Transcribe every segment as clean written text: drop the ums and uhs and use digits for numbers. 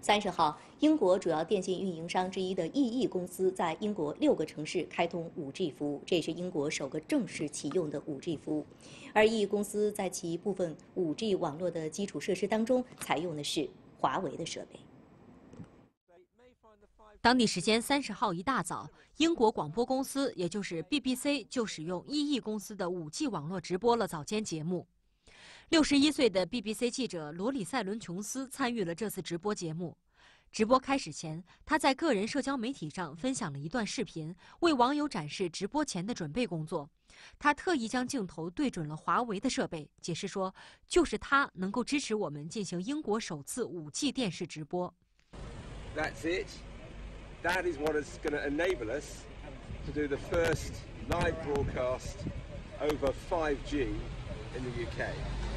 30号，英国主要电信运营商之一的 EE 公司在英国6个城市开通 5G 服务，这也是英国首个正式启用的 5G 服务。而 EE 公司在其部分 5G 网络的基础设施当中采用的是华为的设备。 当地时间30号一大早，英国广播公司也就是 BBC 就使用 EE 公司的 5G 网络直播了早间节目。61岁的 BBC 记者罗里塞伦·琼斯参与了这次直播节目。直播开始前，他在个人社交媒体上分享了一段视频，为网友展示直播前的准备工作。他特意将镜头对准了华为的设备，解释说，就是它能够支持我们进行英国首次5G 电视直播。 That's it. That is what is going to enable us to do the first live broadcast over 5G in the UK.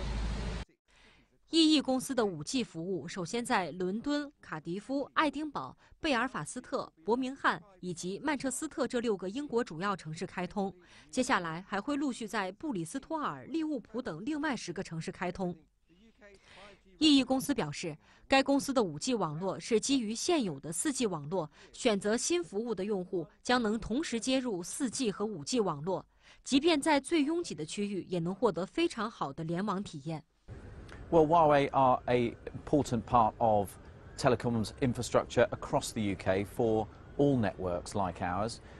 EE 公司的5G 服务首先在伦敦、卡迪夫、爱丁堡、贝尔法斯特、伯明翰以及曼彻斯特这6个英国主要城市开通，接下来还会陆续在布里斯托尔、利物浦等另外10个城市开通。EE 公司表示，该公司的5G 网络是基于现有的4G 网络，选择新服务的用户将能同时接入4G 和5G 网络，即便在最拥挤的区域，也能获得非常好的联网体验。 Well, Huawei are an important part of telecoms infrastructure across the UK for all networks like ours.